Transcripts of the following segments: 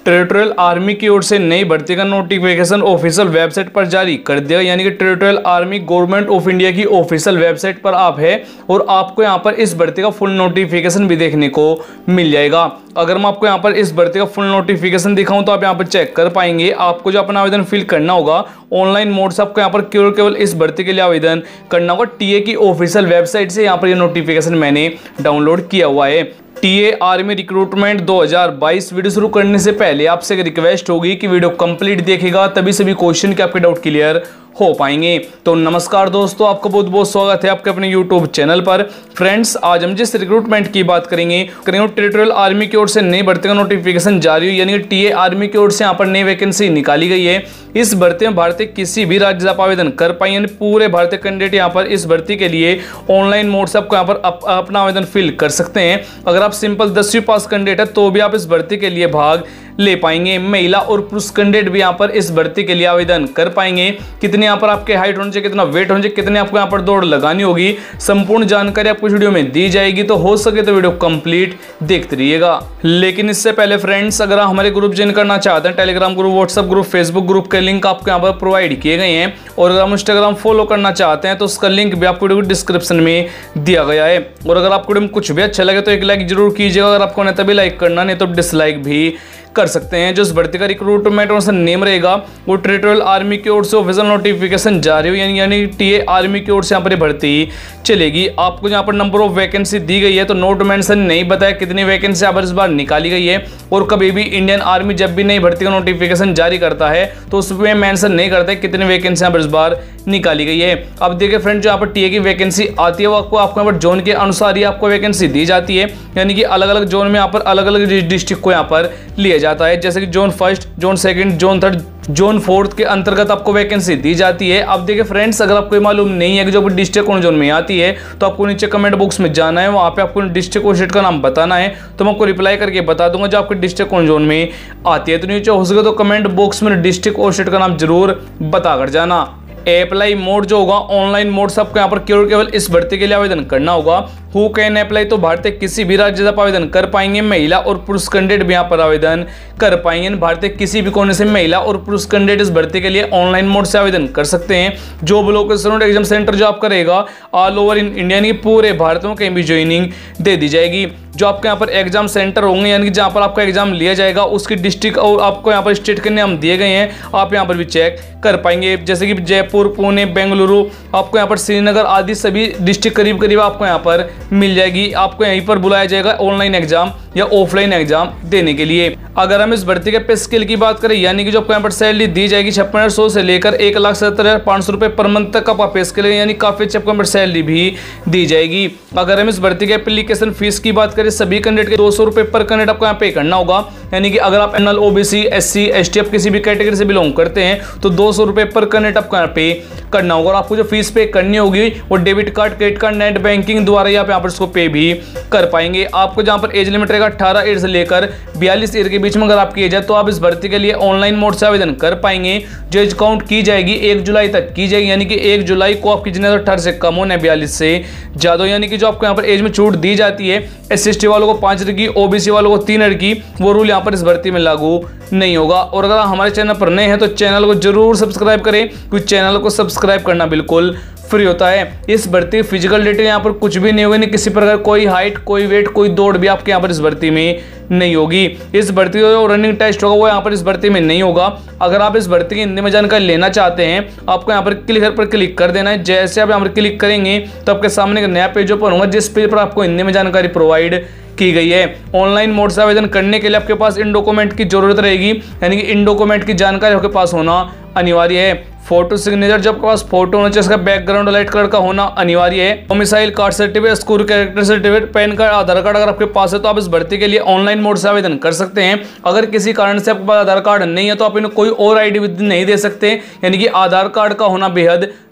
Territorial army की ओर से नई भर्ती का नोटिफिकेशन ऑफिशियल वेबसाइट पर जारी कर दिया, यानी कि territorial army government of India की ऑफिशियल वेबसाइट पर आप है और आपको यहां पर इस भर्ती का फुल नोटिफिकेशन भी देखने को मिल जाएगा। अगर मैं आपको यहां पर इस भर्ती का फुल नोटिफिकेशन दिखाऊं तो आप यहां पर चेक कर पाएंगे। आपको जो अपना आवेदन फिल करना होगा ऑनलाइन मोड से आपको यहां पर केवल इस भर्ती के लिए आवेदन करना होगा। टीए की ऑफिशियल वेबसाइट से यहां पर यह नोटिफिकेशन मैंने डाउनलोड किया हुआ है। टीए आर्मी रिक्रूटमेंट 2022 वीडियो शुरू करने से पहले आपसे एक रिक्वेस्ट होगी कि वीडियो कंप्लीट देखिएगा, तभी सभी क्वेश्चन के आपके डाउट क्लियर हो पाएंगे। तो नमस्कार दोस्तों, आपका बहुत बहुत स्वागत है आपके अपने यूट्यूब चैनल पर। फ्रेंड्स, आज हम जिस रिक्रूटमेंट की बात करेंगे टेरिटोरियल आर्मी की ओर से नई भर्ती का नोटिफिकेशन जारी हुई, यानी कि टीए आर्मी की ओर से यहाँ पर नई वैकेंसी निकाली गई है। इस भर्ती में भारतीय किसी भी राज्य से आप आवेदन कर पाएंगे, यानी पूरे भारतीय कैंडिडेट यहाँ पर इस भर्ती के लिए ऑनलाइन मोड से आपको यहाँ पर अपना आवेदन फिल कर सकते हैं। अगर आप सिंपल 10वीं पास कैंडिडेट है तो भी आप इस भर्ती के लिए भाग ले पाएंगे। महिला और पुरुष कैंडिडेट भी यहाँ पर इस भर्ती के लिए आवेदन कर पाएंगे। कितने यहाँ पर आपके हाइट होने चाहिए, कितना वेट होना चाहिए, कितने आपको यहाँ पर दौड़ लगानी होगी, संपूर्ण जानकारी आपको वीडियो में दी जाएगी। तो हो सके तो वीडियो कंप्लीट देखते रहिएगा। लेकिन इससे पहले फ्रेंड्स, अगर आप हमारे ग्रुप ज्वाइन करना चाहते हैं, Telegram group, WhatsApp group, Facebook group के लिंक आपको यहाँ पर प्रोवाइड किए गए हैं। और अगर आप इंस्टाग्राम फॉलो करना चाहते हैं तो उसका लिंक भी आपको डिस्क्रिप्शन में दिया गया है। और अगर आपको वीडियो में कुछ भी अच्छा लगे तो एक लाइक जरूर कीजिएगा। अगर आपको तभी लाइक करना, नहीं तो डिसलाइक भी कर सकते हैं। जो इस भर्ती का रिक्रूटमेंट और नेम रहेगा वो टेरिटोरियल आर्मी की ओर से ऑफिशियल नोटिफिकेशन जारी हुई, यानी टीए आर्मी की ओर से यहाँ पर भर्ती चलेगी। आपको यहाँ पर नंबर ऑफ वैकेंसी दी गई है तो नोट मेंशन नहीं बताया कितनी वैकेंसी यहाँ पर इस बार निकाली गई है। और कभी भी इंडियन आर्मी जब भी नई भर्ती का नोटिफिकेशन जारी करता है तो उसमें मेंशन नहीं करता है कितनी वैकेंसी यहाँ पर इस बार निकाली गई है। अब देखिए फ्रेंड, जो यहाँ पर टीए की वैकेंसी आती है वो आपको यहाँ पर जोन के अनुसार ही आपको वैकेंसी दी जाती है, यानी कि अलग अलग जोन में यहाँ पर अलग अलग डिस्ट्रिक्ट को यहाँ पर लिया जाता है। जैसे कि zone first, zone second, zone third, zone fourth के अंतर्गत आपको वैकेंसी दी जाती है। अब देखिए फ्रेंड्स, अगर आपको मालूम नहीं है कि जो डिस्ट्रिक्ट कौन जोन में आती है तो आपको नीचे कमेंट बॉक्स में जाना है, वहां पे आपको डिस्ट्रिक्ट और स्टेट का नाम बताना है, तो मैं आपको रिप्लाई करके बता दूंगा जो आपके डिस्ट्रिक्ट कौन जोन में आती है। तो नीचे हो सके तो कमेंट बॉक्स में डिस्ट्रिक्ट और स्टेट का नाम जरूर बताकर जाना। अप्लाई मोड जो होगा ऑनलाइन मोड से आपको यहाँ पर केवल इस भर्ती के लिए आवेदन करना होगा। हु कैन अप्लाई, तो भारतीय किसी भी राज्य से आवेदन कर पाएंगे। महिला और पुरुष कैंडिडेट भी यहाँ पर आवेदन कर पाएंगे। भारतीय किसी भी कोने से महिला और पुरुष कैंडिडेट इस भर्ती के लिए ऑनलाइन मोड से आवेदन कर सकते हैं। जॉब लोकेशन एग्जाम सेंटर जो आपका रहेगा ऑल ओवर इन इंडिया, यानी पूरे भारत में कहीं भी ज्वाइनिंग दे दी जाएगी। जो आपके यहाँ पर एग्जाम सेंटर होंगे, यानी कि जहाँ पर आपका एग्जाम लिया जाएगा उसकी डिस्ट्रिक्ट और आपको यहाँ पर स्टेट के नाम दिए गए हैं, आप यहाँ पर भी चेक कर पाएंगे। जैसे कि जयपुर, पुणे, बेंगलुरु, आपको यहाँ पर श्रीनगर आदि सभी डिस्ट्रिक्ट करीब करीब आपको यहाँ पर मिल जाएगी। आपको यहीं पर बुलाया जाएगा ऑनलाइन एग्जाम या ऑफलाइन एग्जाम देने के लिए। अगर हम इस भर्ती के पे स्केल की बात करें, यानी कि जो आपको यहाँ पर सैलरी दी जाएगी 56,100 से लेकर 1,70,500 रुपये पर मंथ तक का पे स्केल, यानी काफी अच्छी आपको सैलरी भी दी जाएगी। अगर हम इस भर्ती के एप्लीकेशन फीस की बात करें, सभी कैंडिडेट के 200 रुपये पर कैंडिडेट आपको यहाँ पे करना होगा, यानी कि अगर आप एनएल, ओबीसी, एससी, एसटी आप किसी भी कैटेगरी से बिलोंग करते हैं तो 200 रुपये पर कैंडिडेट आपको यहाँ पे करना होगा। और आपको जो फीस पे करनी होगी वो debit card, credit card, net banking द्वारा आप यहाँ पर इसको पे भी कर पाएंगे। आपको जहाँ पर एज लिमिट रहेगा 18 ईयर से लेकर 42 ईयर के बीच में अगर आपकी एज है तो आप इस भर्ती के लिए ऑनलाइन मोड से आवेदन कर पाएंगे। जो एज काउंट की जाएगी 1 जुलाई तक की जाएगी, यानी कि 1 जुलाई को आपकी जितने 18 से कम होना है 42 से ज्यादा, यानी कि जो आपको यहाँ पर एज में छूट दी जाती है एससी वालों को 5 ईयर की, ओबीसी वालों को 3 ईयर की, वो रूल यहाँ पर इस भर्ती में लागू नहीं होगा। और अगर आप हमारे चैनल पर नए हैं तो चैनल को जरूर सब्सक्राइब करें, क्योंकि चैनल को सब्सक्राइब करना बिल्कुल फ्री होता है। इस भर्ती फिजिकल डिटेल यहाँ पर कुछ भी नहीं होगी, नहीं किसी प्रकार कोई हाइट, कोई वेट, कोई दौड़ भी आपके यहाँ पर इस भर्ती में नहीं होगी। इस भर्ती का जो रनिंग टेस्ट होगा वो यहाँ पर इस भर्ती में नहीं होगा। अगर आप इस भर्ती की हिंदी में जानकारी लेना चाहते हैं आपको यहाँ पर क्लिक कर देना है। जैसे आप यहाँ पर क्लिक करेंगे तो आपके सामने एक नया पेज ओपन होगा, जिस पेज पर आपको हिंदी में जानकारी प्रोवाइड की गई है। ऑनलाइन मोड से आवेदन करने के लिए आपके पास इन डॉक्यूमेंट की जरूरत रहेगी, यानी कि इन डॉक्यूमेंट की जानकारी आपके पास होना अनिवार्य है। फोटो सिग्नेचर, जो आपके पास फोटो होना चाहिए, इसका बैकग्राउंड लाइट कलर का होना अनिवार्य है। Domicile card certificate, school character certificate, PAN card, Aadhaar card अगर आपके पास है तो आप इस भर्ती के लिए ऑनलाइन मोड से आवेदन कर सकते हैं। अगर किसी कारण से आपके पास आधार कार्ड नहीं है तो आप इन्हें कोई और आईडी नहीं दे सकते, यानी कि आधार कार्ड का होना बेहद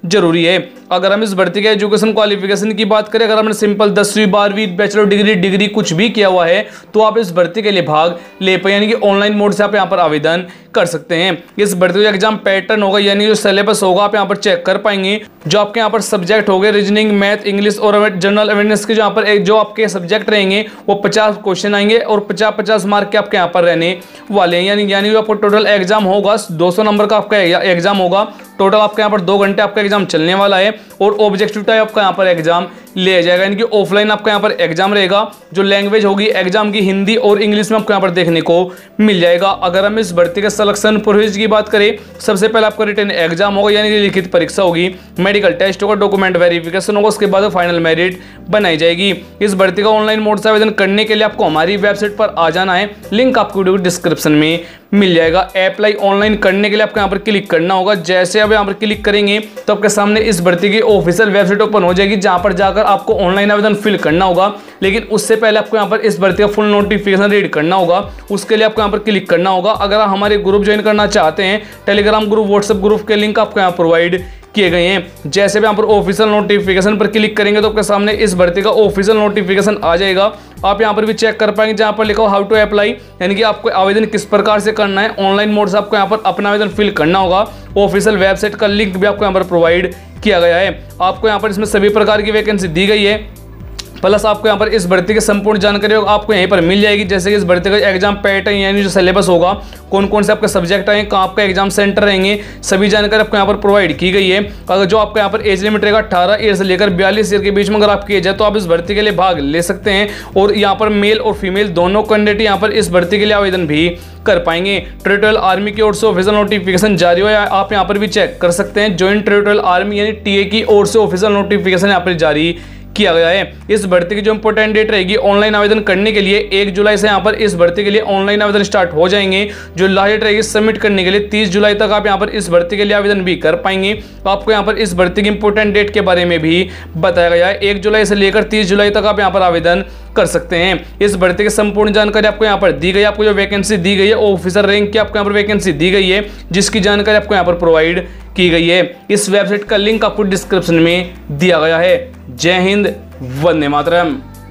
जरूरी है। अगर हम इस भर्ती के एजुकेशन क्वालिफिकेशन की बात करें, अगर हमने सिंपल 10वीं 12वीं बैचलर डिग्री कुछ भी किया हुआ है तो आप इस भर्ती के लिए भाग ले पाए, यानी कि ऑनलाइन मोड से आप यहाँ पर आवेदन कर सकते हैं। इस भर्ती का एग्जाम पैटर्न होगा, यानी जो सिलेबस होगा आप यहाँ पर चेक कर पाएंगे। जो आपके यहाँ पर सब्जेक्ट हो गए रीजनिंग, मैथ, इंग्लिश और जनरल अवेयरनेस के जो यहाँ पर जो आपके सब्जेक्ट रहेंगे वो 50 क्वेश्चन आएंगे और 50-50 मार्क के आपके यहाँ पर रहने वाले हैं। यानी आपको टोटल एग्जाम होगा 200 नंबर का आपका एग्जाम होगा। टोटल आपके यहाँ पर 2 घंटे आपका एग्जाम चलने वाला है और ऑब्जेक्टिव टाइप आपका यहाँ पर एग्जाम ले जाएगा, यानी कि ऑफलाइन आपका यहाँ पर एग्जाम रहेगा। जो लैंग्वेज होगी एग्जाम की हिंदी और इंग्लिश में आपको यहाँ पर देखने को मिल जाएगा। अगर हम इस भर्ती के सिलेक्शन प्रोसेस की बात करें, सबसे पहले आपका रिटन एग्जाम होगा, यानी कि लिखित परीक्षा होगी, मेडिकल टेस्ट होगा, डॉक्यूमेंट वेरिफिकेशन होगा, उसके बाद फाइनल मेरिट बनाई जाएगी। इस भर्ती का ऑनलाइन मोड से आवेदन करने के लिए आपको हमारी वेबसाइट पर आ जाना है, लिंक आपको वीडियो डिस्क्रिप्शन में मिल जाएगा। अप्लाई ऑनलाइन करने के लिए आपको यहाँ पर क्लिक करना होगा। जैसे आप यहाँ पर क्लिक करेंगे तो आपके सामने इस भर्ती की ऑफिशियल वेबसाइट ओपन हो जाएगी, जहाँ पर जाकर आपको ऑनलाइन आवेदन फिल करना होगा। लेकिन उससे पहले आपको यहाँ पर इस भर्ती का फुल नोटिफिकेशन रीड करना होगा, उसके लिए आपको यहाँ पर क्लिक करना होगा। अगर आप हमारे ग्रुप ज्वाइन करना चाहते हैं, टेलीग्राम ग्रुप, व्हाट्सएप ग्रुप के लिंक आपको यहाँ प्रोवाइड किए गए हैं। जैसे भी यहाँ पर ऑफिशियल नोटिफिकेशन पर क्लिक करेंगे तो आपके सामने इस भर्ती का ऑफिशियल नोटिफिकेशन आ जाएगा। आप यहाँ पर भी चेक कर पाएंगे, जहाँ पर लिखा हो हाउ टू अप्लाई, यानी कि आपको आवेदन किस प्रकार से करना है। ऑनलाइन मोड से आपको यहाँ पर अपना आवेदन फिल करना होगा। ऑफिशियल वेबसाइट का लिंक भी आपको यहाँ पर प्रोवाइड किया गया है। आपको यहाँ पर इसमें सभी प्रकार की वैकेंसी दी गई है, प्लस आपको यहाँ पर इस भर्ती की संपूर्ण जानकारी आपको यहीं पर मिल जाएगी। जैसे कि इस भर्ती का एग्जाम पैटर्न, यानी जो सिलेबस होगा, कौन कौन से आपके सब्जेक्ट आएंगे, कहाँ आपका एग्जाम सेंटर रहेंगे, सभी जानकारी आपको यहाँ पर प्रोवाइड की गई है। अगर जो आपका यहाँ पर एज लिमिट रहेगा 18 ईयर से लेकर 42 ईयर के बीच में अगर आपकी एज है तो आप इस भर्ती के लिए भाग ले सकते हैं। और यहाँ पर मेल और फीमेल दोनों कैंडिडेट यहाँ पर इस भर्ती के लिए आवेदन भी कर पाएंगे। टेरिटोरियल आर्मी की ओर से ऑफिशियल नोटिफिकेशन जारी हुआ है, आप यहाँ पर भी चेक कर सकते हैं। जॉइंट टेरिटोरियल आर्मी यानी टीए की ओर से ऑफिशियल नोटिफिकेशन यहाँ पर जारी किया गया है। इस भर्ती की जो इंपोर्टेंट डेट रहेगी ऑनलाइन आवेदन करने के लिए, 1 जुलाई से यहाँ पर इस भर्ती के लिए ऑनलाइन आवेदन स्टार्ट हो जाएंगे। जो लास्ट डेट रहेगी सबमिट करने के लिए 30 जुलाई तक आप यहाँ पर इस भर्ती के लिए आवेदन भी कर पाएंगे। तो आपको यहाँ पर इस भर्ती की इंपोर्टेंट डेट के बारे में भी बताया गया है। 1 जुलाई से लेकर 30 जुलाई तक आप यहाँ पर आवेदन कर सकते हैं। इस भर्ती की संपूर्ण जानकारी आपको यहाँ पर दी गई है। आपको जो वैकेंसी दी गई है ऑफिसर रैंक की आपको यहाँ पर वैकेंसी दी गई है, जिसकी जानकारी आपको यहाँ पर प्रोवाइड की गई है। इस वेबसाइट का लिंक आपको डिस्क्रिप्शन में दिया गया है। जय हिंद, वंदे मातरम।